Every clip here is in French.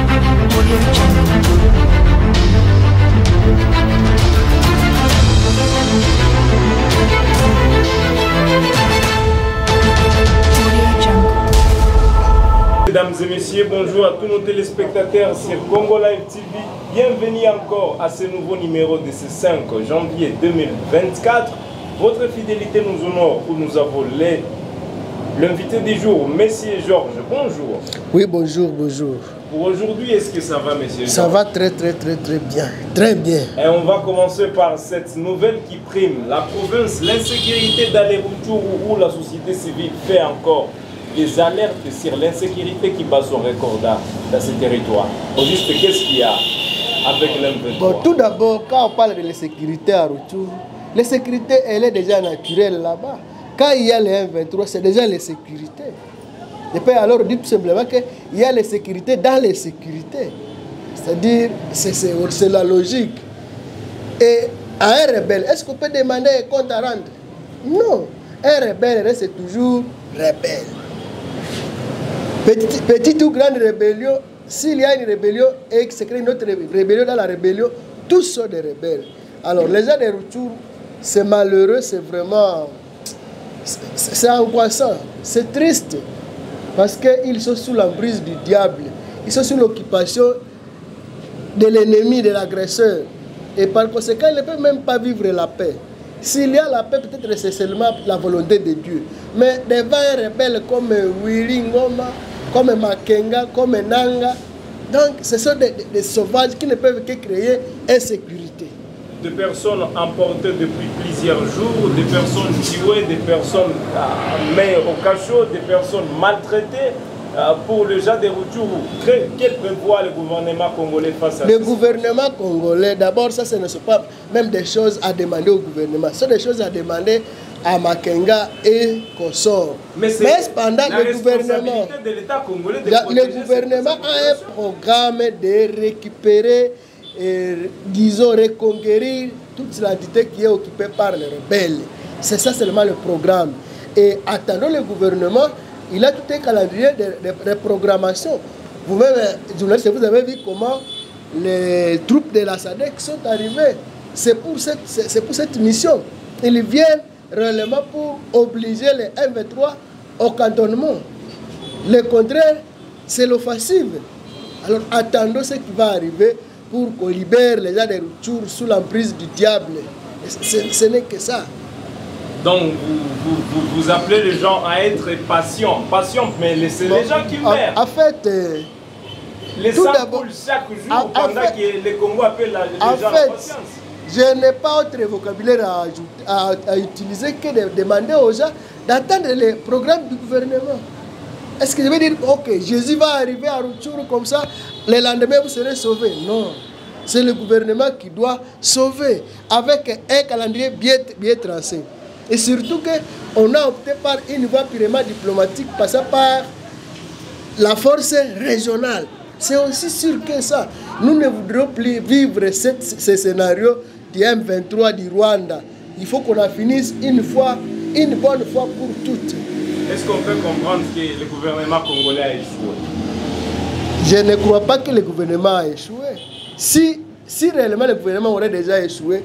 Mesdames et messieurs, bonjour à tous nos téléspectateurs sur Congo Live TV. Bienvenue encore à ce nouveau numéro de ce 5 janvier 2024. Votre fidélité nous honore où nous avons l'invité du jour, Monsieur Georges. Bonjour. Oui, bonjour, bonjour. Pour aujourd'hui, est-ce que ça va, Monsieur Georges? Ça va très bien. Très bien. Et on va commencer par cette nouvelle qui prime. La province, l'insécurité d'aller-retour où la société civile fait encore des alertes sur l'insécurité qui bat son record dans ce territoire. Au juste, qu'est-ce qu'il y a avec l'M23? Bon, tout d'abord, quand on parle de l'insécurité à retour, l'insécurité, elle est déjà naturelle là-bas. Quand il y a le M23, c'est déjà l'insécurité. Et puis alors, on dit tout simplement qu'il y a l'insécurité dans l'insécurité. C'est-à-dire, c'est la logique. Et à un rebelle, est-ce qu'on peut demander un compte à rendre? Non. Un rebelle reste toujours rebelle. Petite ou grande rébellion, s'il y a une rébellion et que se crée une autre rébellion dans la rébellion, tous sont des rebelles. Alors, les gens de retour, c'est malheureux, c'est vraiment... C'est angoissant, c'est triste. Parce qu'ils sont sous l'emprise du diable. Ils sont sous l'occupation de l'ennemi, de l'agresseur. Et par conséquent, ils ne peuvent même pas vivre la paix. S'il y a la paix, peut-être c'est seulement la volonté de Dieu. Mais devant un rebelle comme Willy Ngoma, comme Makenga, comme Nanga, donc ce sont des sauvages qui ne peuvent que créer insécurité. Des personnes emportées depuis plusieurs jours, des personnes tuées, des personnes mises au cachot, des personnes maltraitées. Pour le genre de retour, quel prévoit le gouvernement congolais face à ça? Le gouvernement congolais, d'abord, ça ce ne sont pas même des choses à demander au gouvernement. Ce sont des choses à demander à Makenga et Kossor. Mais cependant, le gouvernement de l'État congolais le gouvernement a un programme de récupérer, disons, reconquérir toute l'entité qui est occupée par les rebelles. C'est ça seulement le programme. Et attendons le gouvernement. Il a tout un calendrier de programmation. Vous-même, journaliste, vous avez vu comment les troupes de la SADC sont arrivées. C'est pour cette mission. Ils viennent réellement pour obliger les M23 au cantonnement. Le contraire, c'est l'offensive. Alors attendons ce qui va arriver pour qu'on libère les gens de retour sous l'emprise du diable. Ce n'est que ça. Donc, vous appelez les gens à être patients, mais c'est les gens qui meurent. En fait, les sang coulent chaque jour pendant que le Congo appelle les gens à patience. Je n'ai pas autre vocabulaire à utiliser que de demander aux gens d'attendre les programmes du gouvernement. Est-ce que je vais dire, ok, Jésus va arriver à Rutshuru comme ça, le lendemain vous serez sauvés? Non. C'est le gouvernement qui doit sauver avec un calendrier bien tracé. Et surtout qu'on a opté par une voie purement diplomatique passant par la force régionale. C'est aussi sûr que ça. Nous ne voudrons plus vivre ce scénario du M23 du Rwanda. Il faut qu'on en finisse une bonne fois pour toutes. Est-ce qu'on peut comprendre que le gouvernement congolais a échoué? Je ne crois pas que le gouvernement a échoué. Si réellement le gouvernement aurait déjà échoué,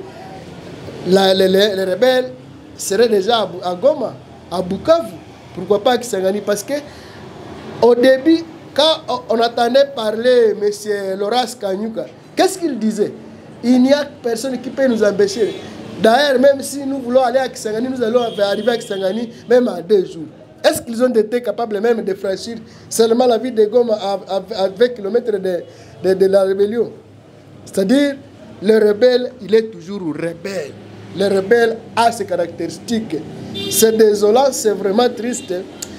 les rebelles serait déjà à Goma, à Bukavu, pourquoi pas à Kisangani? Parce que au début, quand on attendait parler M. Laurence Kanyuka, qu'est-ce qu'il disait? Il n'y a personne qui peut nous empêcher. D'ailleurs, même si nous voulons aller à Kisangani, nous allons arriver à Kisangani même en 2 jours. Est-ce qu'ils ont été capables même de franchir seulement la ville de Goma à 20 km de la rébellion? C'est-à-dire, le rebelle, il est toujours rebelle. Le rebelle a ses caractéristiques. C'est désolant, c'est vraiment triste.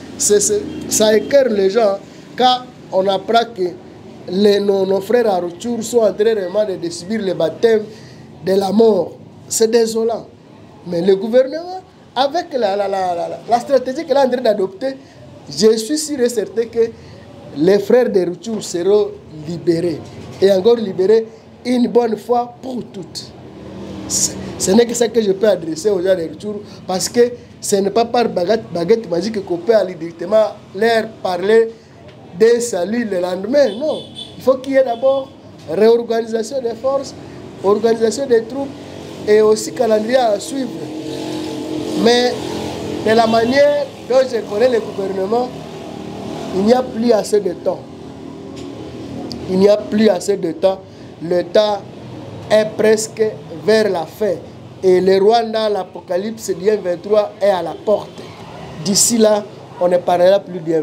Ça écœure les gens quand on apprend que nos frères à retour sont en train vraiment de subir le baptême de la mort. C'est désolant. Mais le gouvernement, avec la stratégie qu'elle est en train d'adopter, je suis sûr et certain que les frères de retour seront libérés. Et encore libérés une bonne fois pour toutes. Ce n'est que ça que je peux adresser aux gens de retour, parce que ce n'est pas par baguette magique qu'on peut aller directement leur parler d'un salut le lendemain. Non. Il faut qu'il y ait d'abord réorganisation des forces, organisation des troupes et aussi calendrier à suivre. Mais de la manière dont je connais le gouvernement, il n'y a plus assez de temps. Il n'y a plus assez de temps. Le temps est presque vers la fin. Et le Rwanda, l'Apocalypse du M23 est à la porte. D'ici là, on ne parlera plus du M23.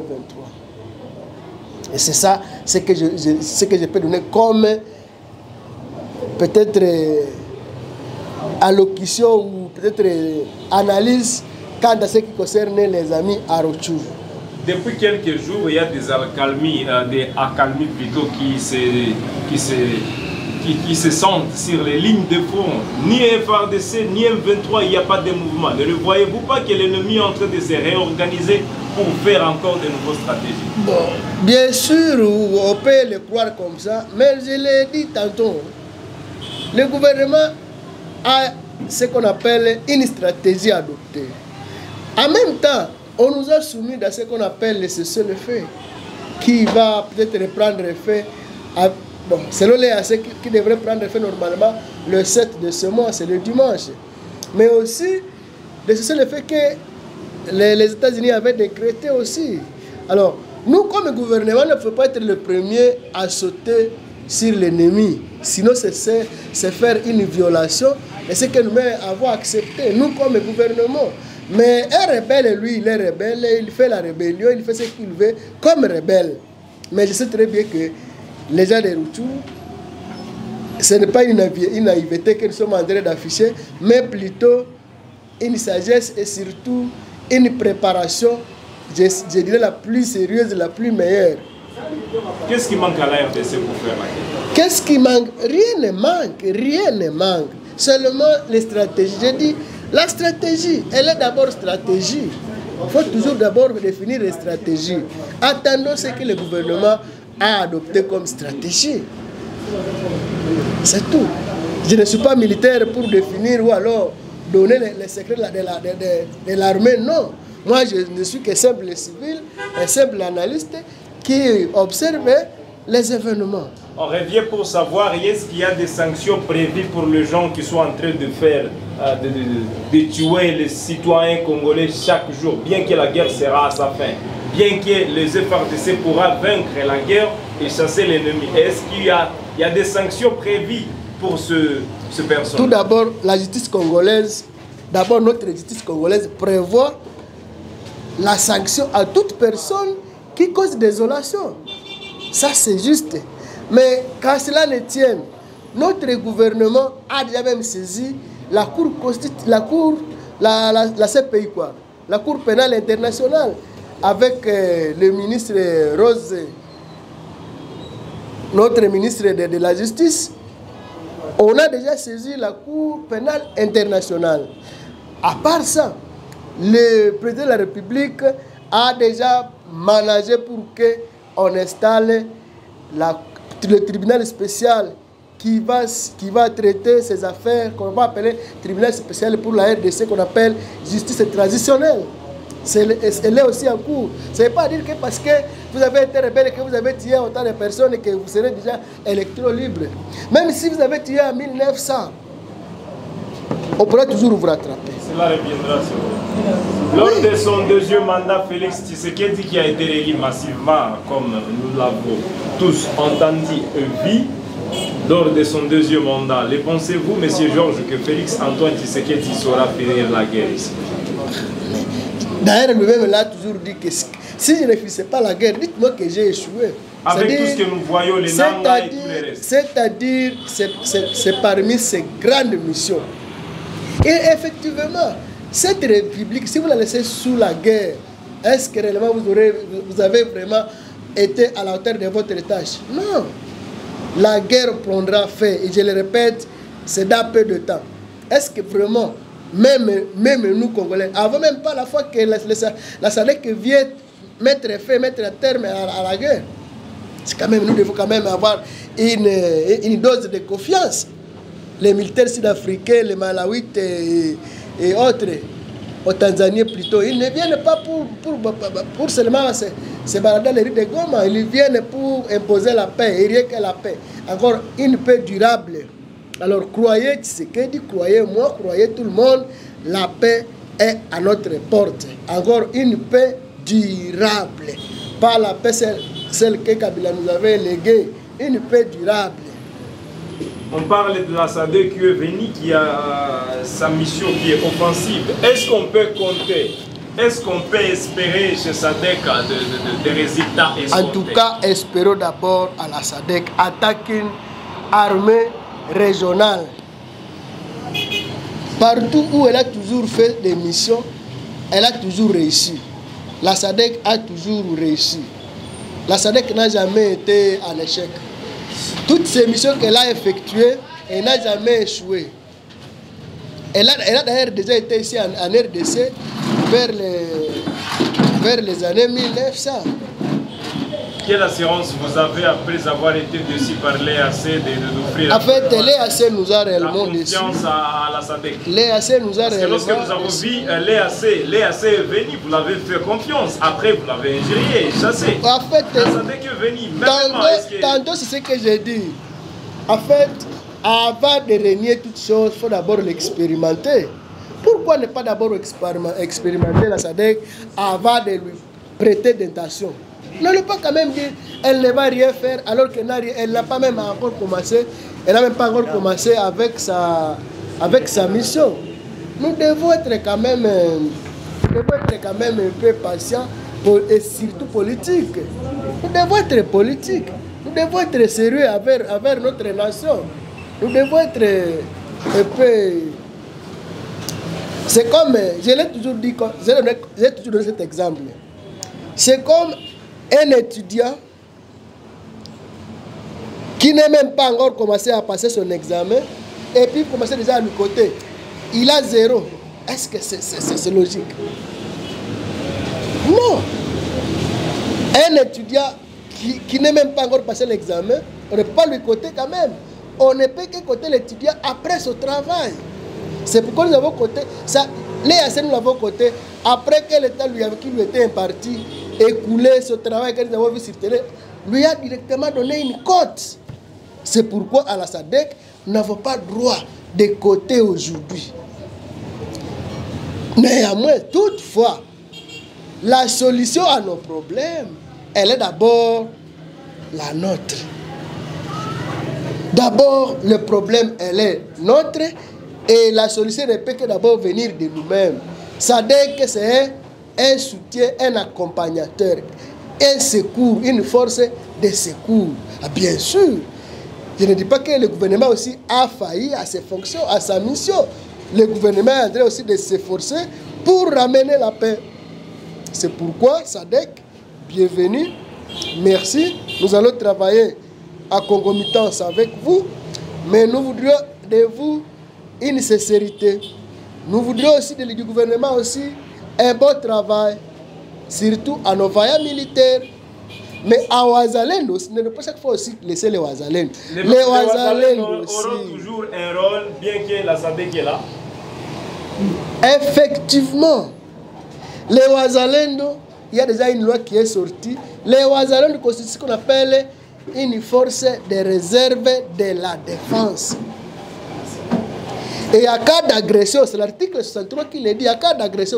Et c'est ça ce que je peux donner comme peut-être allocution ou peut-être analyse quant à ce qui concerne les amis à Rutshuru. Depuis quelques jours, il y a des accalmies plutôt qui se sentent sur les lignes de front. Ni FARDC, ni M23, il n'y a pas de mouvement. Ne le voyez-vous pas que l'ennemi est en train de se réorganiser pour faire encore de nouvelles stratégies? Bon, bien sûr, on peut le croire comme ça, mais je l'ai dit tantôt, le gouvernement a ce qu'on appelle une stratégie adoptée. En même temps, on nous a soumis dans ce qu'on appelle le cessez-le-feu, qui va peut-être reprendre effet, bon, selon les AC qui devrait prendre effet normalement le 7 de ce mois, c'est le dimanche. Mais aussi, le cessez-le-feu que les États-Unis avaient décrété aussi. Alors, nous, comme gouvernement, ne pouvons pas être le premier à sauter sur l'ennemi. Sinon, c'est faire une violation. Et ce que nous avons accepté, nous, comme gouvernement. Mais un rebelle, lui, il est rebelle, il fait la rébellion, il fait ce qu'il veut comme rebelle. Mais je sais très bien que les gens de Rutshuru, ce n'est pas une naïveté que nous sommes en train d'afficher, mais plutôt une sagesse et surtout une préparation, je dirais, la plus sérieuse, la plus meilleure. Qu'est-ce qui manque à la RDC pour faire la guerre? Qu'est-ce qui manque? Rien ne manque, rien ne manque. Seulement les stratégies. J'ai dit, la stratégie, elle est d'abord stratégie. Il faut toujours d'abord définir les stratégies. Attendons ce que le gouvernement a adopté comme stratégie. C'est tout. Je ne suis pas militaire pour définir ou alors donner les secrets de l'armée, non. Moi, je ne suis que simple civil, un simple analyste qui observe les événements. On revient pour savoir, est-ce qu'il y a des sanctions prévues pour les gens qui sont en train de faire, de tuer les citoyens congolais chaque jour, bien que la guerre sera à sa fin, bien que les FARDC pourra vaincre la guerre et chasser l'ennemi. Est-ce qu'il y a des sanctions prévues pour ce personnage? Tout d'abord, la justice congolaise, d'abord notre justice congolaise prévoit la sanction à toute personne qui cause désolation. Ça, c'est juste. Mais quand cela ne tienne, notre gouvernement a déjà même saisi la CPI, quoi, la Cour pénale internationale, avec le ministre Rose, notre ministre de la Justice. On a déjà saisi la Cour pénale internationale. À part ça, le président de la République a déjà managé pour qu'on installe le tribunal spécial qui va traiter ces affaires qu'on va appeler tribunal spécial pour la RDC, qu'on appelle justice transitionnelle. Elle est aussi en cours. Ça ne veut pas dire que parce que vous avez été rebelle et que vous avez tué autant de personnes que vous serez déjà électro-libre. Même si vous avez tué en 1900, on pourra toujours vous rattraper. Cela reviendra sur vous. Lors de son deuxième mandat, Félix Tshisekedi, qui a été élu massivement, comme nous l'avons tous entendu et vu, lors de son deuxième mandat, le pensez-vous, M. Georges, que Félix Antoine Tshisekedi saura finir la guerre ici? D'ailleurs, lui-même l'a toujours dit que si je ne finissais pas la guerre, dites-moi que j'ai échoué. Avec tout ce que nous voyons, les Nanga et tout le reste. C'est-à-dire, c'est parmi ces grandes missions. Et effectivement, cette république, si vous la laissez sous la guerre, est-ce que réellement vous avez vraiment été à la hauteur de votre tâche? Non. La guerre prendra fin, et je le répète, c'est dans peu de temps. Est-ce que vraiment, même nous Congolais, avant même pas la fois que la SADC vient mettre un terme à la guerre, c'est quand même, nous devons quand même avoir une dose de confiance. Les militaires sud-africains, les Malawites et autres, aux Tanzaniens plutôt. Ils ne viennent pas pour seulement se balader dans les rues de Goma. Ils viennent pour imposer la paix, et rien que la paix. Encore une paix durable. Alors croyez Tshisekedi, croyez moi, croyez tout le monde, la paix est à notre porte. Encore une paix durable. Pas la paix celle que Kabila nous avait léguée. Une paix durable. On parle de la SADC qui est venue, qui a sa mission qui est offensive. Est-ce qu'on peut compter, est-ce qu'on peut espérer chez SADC des résultats escomptés? En tout cas, espérons d'abord à la SADC attaquer une armée régionale. Partout où elle a toujours fait des missions, elle a toujours réussi. La SADC a toujours réussi. La SADC n'a jamais été en échec. Toutes ces missions qu'elle a effectuées, elle n'a jamais échoué. Elle a d'ailleurs déjà été ici en RDC vers les années 1900. Quelle assurance vous avez après avoir été déçu par l'EAC d'offrir en fait, l'EAC nous a réellement déçus. La confiance à la SADC. L'EAC nous a réellement déçus. Parce que lorsque nous avons vu l'EAC est venu, vous l'avez fait confiance. Après, vous l'avez injurié, chassé. En fait, la SADC est venue. Tantôt, c'est ce que j'ai dit. En fait, avant de régner toutes choses, il faut d'abord l'expérimenter. Pourquoi ne pas d'abord expérimenter la SADC avant de lui prêter d'intention? Ne le pas quand même dire elle ne va rien faire alors qu'elle n'a pas même encore commencé. Elle n'a même pas encore commencé avec sa mission. Nous devons être quand même un peu patients et surtout politiques. Nous devons être politiques. Nous devons être sérieux avec notre nation. Nous devons être un peu... C'est comme, je l'ai toujours dit, j'ai toujours donné cet exemple. C'est comme un étudiant qui n'a même pas encore commencé à passer son examen et puis commencer déjà à lui côté. Il a 0. Est-ce que c'est logique? Non. Un étudiant qui n'a même pas encore passé l'examen, on ne peut pas lui côté quand même. On ne peut que côté l'étudiant après son travail. C'est pourquoi nous avons côté ça. L'EAC nous l'avons côté après que l'État qui lui était imparti, écoulé ce travail que nous avons vu sur télé, lui a directement donné une cote. C'est pourquoi à la SADC, nous n'avons pas droit de côté aujourd'hui. Néanmoins, toutefois, la solution à nos problèmes, elle est d'abord la nôtre. D'abord, le problème, elle est nôtre. Et la solution ne peut que d'abord venir de nous-mêmes. SADC, c'est un soutien, un accompagnateur, un secours, une force de secours. Ah, bien sûr, je ne dis pas que le gouvernement aussi a failli à ses fonctions, à sa mission. Le gouvernement est en train aussi de s'efforcer pour ramener la paix. C'est pourquoi SADC, bienvenue, merci. Nous allons travailler en concomitance avec vous, mais nous voudrions de vous une sincérité. Nous voudrions aussi du gouvernement aussi un bon travail, surtout à nos vaillants militaires, mais à Ouazalendo, ce n'est pas chaque fois aussi laisser les Ouazalendo. Les Ouazalendo auront toujours un rôle, bien que la SADC est là. Effectivement, les Ouazalendo, il y a déjà une loi qui est sortie. Les Ouazalendo constituent ce qu'on appelle une force de réserve de la défense. Et à cas d'agression, c'est l'article 63 qui le dit, à cas d'agression,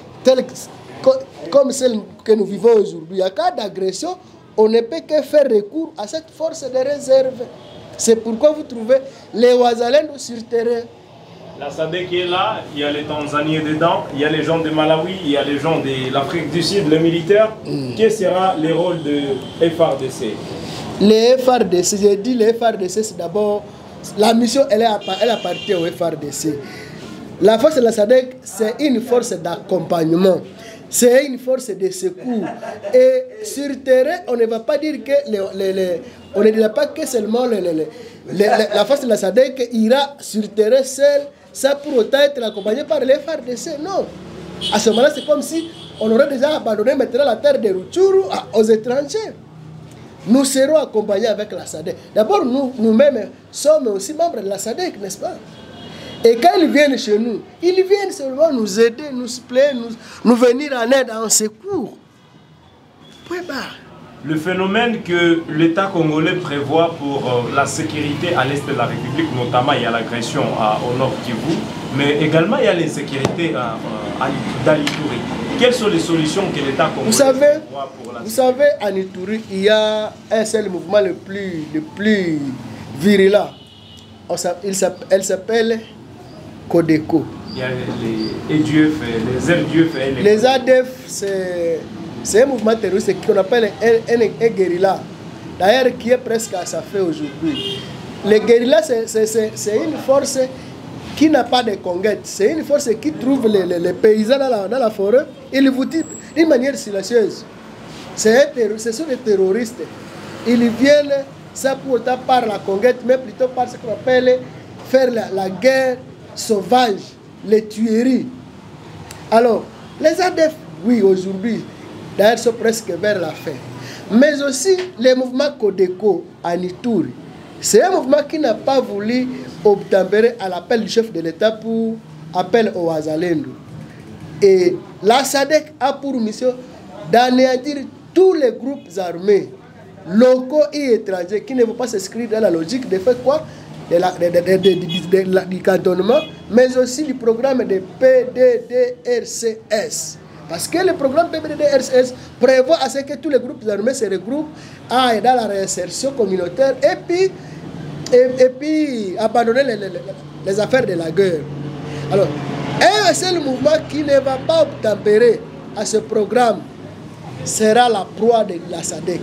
comme celle que nous vivons aujourd'hui, à cas d'agression, on ne peut que faire recours à cette force de réserve. C'est pourquoi vous trouvez les Ouazalendo sur terrain. La SADC est là, il y a les Tanzaniens dedans, il y a les gens de Malawi, il y a les gens de l'Afrique du Sud, les militaires. Quel sera le rôle de FARDC? Les FARDC, j'ai dit les FARDC, c'est d'abord... La mission, elle appartient au FARDC. La force de la SADC, c'est une force d'accompagnement. C'est une force de secours. Et sur le terrain, on ne va pas dire que... on ne dira pas que seulement la force de la SADC ira sur le terrain seule, sans pour autant être accompagnée par les FARDC. Non. À ce moment-là, c'est comme si on aurait déjà abandonné maintenant la terre de Rutshuru aux étrangers. Nous serons accompagnés avec la SADC. D'abord, nous-mêmes sommes aussi membres de la SADC, n'est-ce pas? Et quand ils viennent chez nous, ils viennent seulement nous aider, nous suppléer, nous venir en aide, en secours. Point barre. Le phénomène que l'État congolais prévoit pour la sécurité à l'est de la République, notamment il y a l'agression au nord Kivu, mais également il y a l'insécurité dans l'Ituri. Quelles sont les solutions que l'État congolais prévoit pour la sécurité? Vous savez, en Ituri, il y a un seul mouvement le plus virulent. Elle s'appelle Codeco. Il y a les EDF, les RDF et les ADF, c'est un mouvement terroriste qu'on appelle un guérilla. D'ailleurs, qui est presque à sa fin aujourd'hui. Les guérillas, c'est une force qui n'a pas de conquête. C'est une force qui trouve les paysans dans la forêt et les vous dit d'une manière silencieuse. Ce sont des terroristes. Ils viennent, ça pour autant par la conquête, mais plutôt par ce qu'on appelle faire la guerre sauvage, les tueries. Alors, les ADF, oui, aujourd'hui, d'ailleurs, sont presque vers la fin. Mais aussi, les mouvements Codeco en Ituri, c'est un mouvement qui n'a pas voulu obtempérer à l'appel du chef de l'État pour appel au Wazalendo. Et la SADC a pour mission d'anéantir tous les groupes armés, locaux et étrangers, qui ne vont pas s'inscrire dans la logique de faire quoi? Du cantonnement, mais aussi du programme de PDDRCS. Parce que le programme PDDRCS prévoit à ce que tous les groupes armés se regroupent dans la réinsertion communautaire et puis abandonner les affaires de la guerre. Alors, un seul mouvement qui ne va pas obtempérer à ce programme sera la proie de la SADC.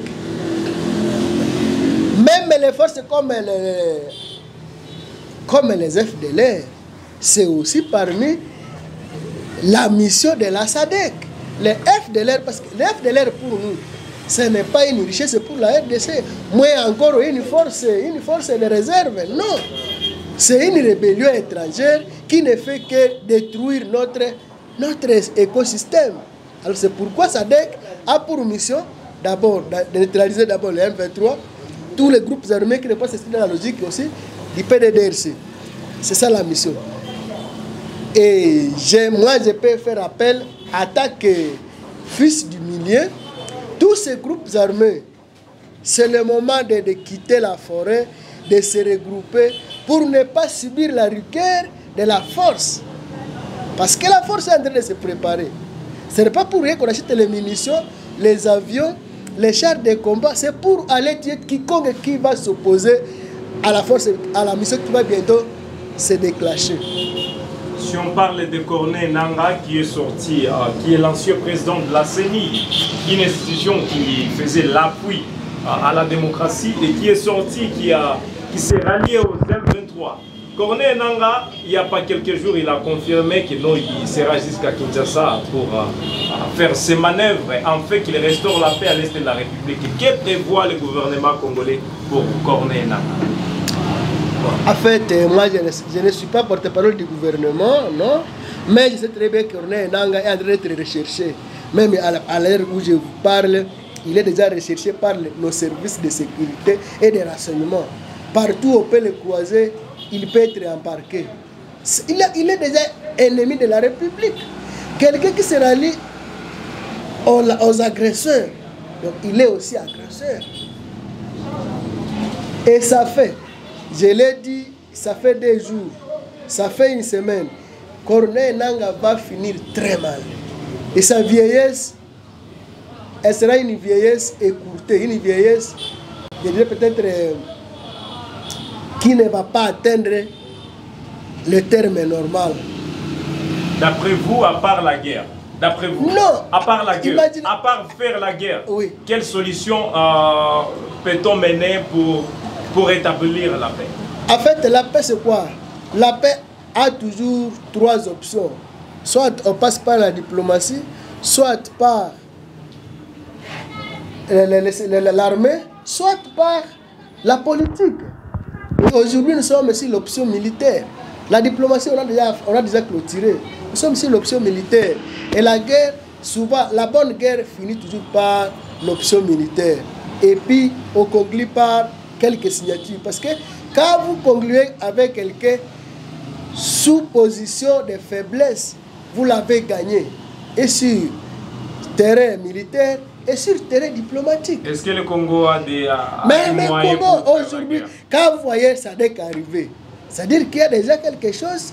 Même les forces comme les FDLR, c'est aussi parmi la mission de la SADC. Les FDLR, parce que les FDLR pour nous, ce n'est pas une richesse, c'est pour la RDC. Moi encore une force de réserve. Non, c'est une rébellion étrangère qui ne fait que détruire notre écosystème. Alors c'est pourquoi SADC a pour mission d'abord de neutraliser d'abord les M23, tous les groupes armés qui ne pas s'inscrire dans la logique aussi du PDDRC. C'est ça la mission. Et moi, je peux faire appel à attaque fils du milieu. Tous ces groupes armés, c'est le moment de quitter la forêt, de se regrouper pour ne pas subir la rigueur de la force. Parce que la force est en train de se préparer. Ce n'est pas pour rien qu'on achète les munitions, les avions, les chars de combat. C'est pour aller tuer quiconque qui va s'opposer à la force, à la mission qui va bientôt se déclencher. Si on parle de Corneille Nangaa qui est sorti, qui est l'ancien président de la CENI, une institution qui faisait l'appui à la démocratie et qui est sorti, qui s'est rallié aux M23. Corneille Nangaa, il n'y a pas quelques jours, il a confirmé qu'il sera jusqu'à Kinshasa pour faire ses manœuvres, afin qu'il restaure la paix à l'est de la République. Que prévoit le gouvernement congolais pour Corneille Nangaa? En fait, moi, je ne suis pas porte-parole du gouvernement, non, mais je sais très bien que Corneille Nangaa est en train d'être recherché. Même à l'heure où je vous parle, il est déjà recherché par nos services de sécurité et de renseignement. Partout où on peut le croiser, il peut être embarqué. Il est déjà ennemi de la République. Quelqu'un qui se rallie aux agresseurs, donc il est aussi agresseur. Et ça fait, je l'ai dit, ça fait 2 jours, ça fait 1 semaine, Corneille Nangaa va finir très mal. Et sa vieillesse, elle sera une vieillesse écourtée, une vieillesse, je dirais peut-être, qui ne va pas atteindre le terme normal. D'après vous, à part la guerre, d'après vous, non, à part la guerre, imagine... à part faire la guerre, oui. Quelle solution peut-on mener pour établir la paix? En fait, la paix c'est quoi? La paix a toujours 3 options. Soit on passe par la diplomatie, soit par l'armée, soit par la politique. Aujourd'hui, nous sommes sur l'option militaire. La diplomatie, on a déjà clôturé. Nous sommes sur l'option militaire. Et la guerre, souvent, la bonne guerre finit toujours par l'option militaire. Et puis, on conclut par quelques signatures. Parce que quand vous concluez avec quelqu'un, sous position de faiblesse, vous l'avez gagné. Et sur terrain militaire et sur terrain diplomatique. Est-ce que le Congo a des mais moyens comment aujourd'hui, quand vous voyez Sadek arriver, c'est-à-dire qu'il y a déjà quelque chose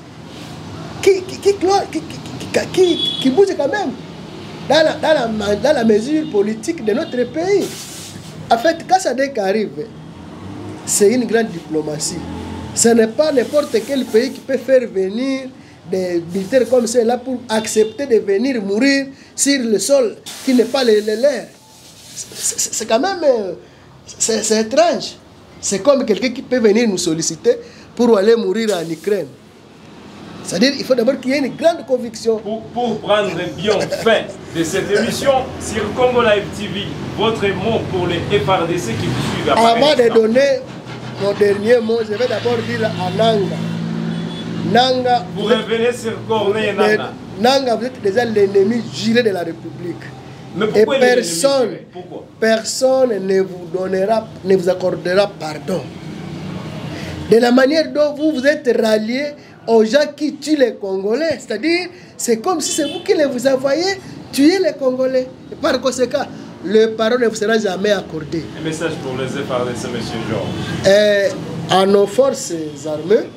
qui bouge quand même dans la mesure politique de notre pays. En fait, quand Sadek arrive, c'est une grande diplomatie. Ce n'est pas n'importe quel pays qui peut faire venir des militaires comme ceux-là pour accepter de venir mourir sur le sol qui n'est pas le leur. C'est quand même c'est étrange. C'est comme quelqu'un qui peut venir nous solliciter pour aller mourir en Ukraine. C'est-à-dire qu'il faut d'abord qu'il y ait une grande conviction. Pour prendre bien fin de cette émission sur Congo Live TV, votre mot pour les FRDC qui vous suivent. Avant de donner mon dernier mot, je vais d'abord dire à Nanga. Nanga, vous revenez sur Corneille et Nanga. Nanga, vous êtes déjà l'ennemi juré de la République. Mais pourquoi personne ne vous accordera pardon. De la manière dont vous vous êtes ralliés aux gens qui tuent les Congolais. C'est-à-dire, c'est comme si c'est vous qui les vous envoyez tuer les Congolais. Et par conséquent, le pardon ne vous sera jamais accordé. Un message pour les FRDC, M. Georges. À nos forces armées,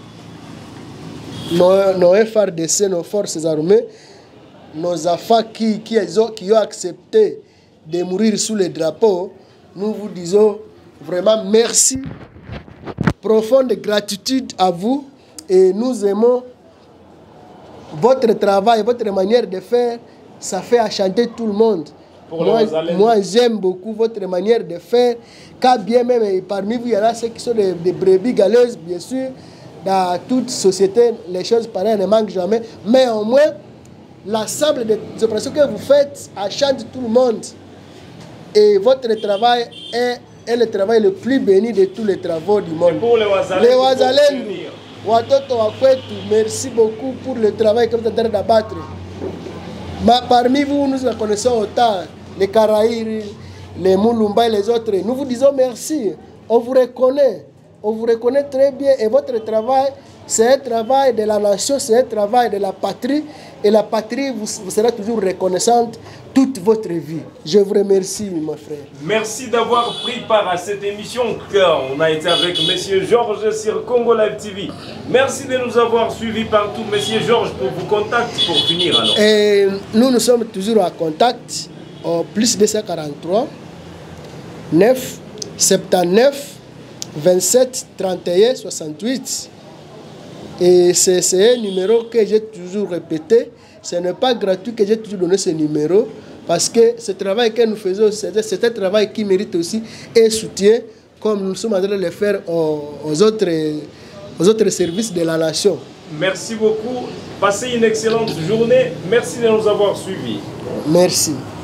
nos FRDC, nos forces armées, nos enfants qui ont accepté de mourir sous les drapeaux, nous vous disons vraiment merci, profonde gratitude à vous, et nous aimons votre travail, votre manière de faire, ça fait enchanter tout le monde. Moi j'aime beaucoup votre manière de faire, car bien même parmi vous, il y en a ceux qui sont des brebis galeuses, bien sûr. Dans toute société, les choses pareilles ne manquent jamais, mais au moins, l'ensemble des opérations que vous faites enchante tout le monde. Et votre travail est le travail le plus béni de tous les travaux du monde. Et pour les Wazalènes, merci beaucoup pour le travail que vous êtes en train d'abattre. Parmi vous, nous connaissons autant les Karaïri, les Moulumba et les autres. Nous vous disons merci. On vous reconnaît. On vous reconnaît très bien. Et votre travail, c'est un travail de la nation, c'est un travail de la patrie. Et la patrie vous sera toujours reconnaissante toute votre vie. Je vous remercie, mon frère. Merci d'avoir pris part à cette émission. On a été avec M. Georges sur Congo Live TV. Merci de nous avoir suivis partout. M. Georges, pour vos contacts, pour finir alors. Et nous sommes toujours en contact au plus 243 9 79 27 31 68. Et c'est un numéro que j'ai toujours répété. Ce n'est pas gratuit que j'ai toujours donné ce numéro. Parce que ce travail que nous faisons, c'est un travail qui mérite aussi un soutien, comme nous sommes en train de le faire aux autres services de la nation. Merci beaucoup. Passez une excellente journée. Merci de nous avoir suivis. Merci.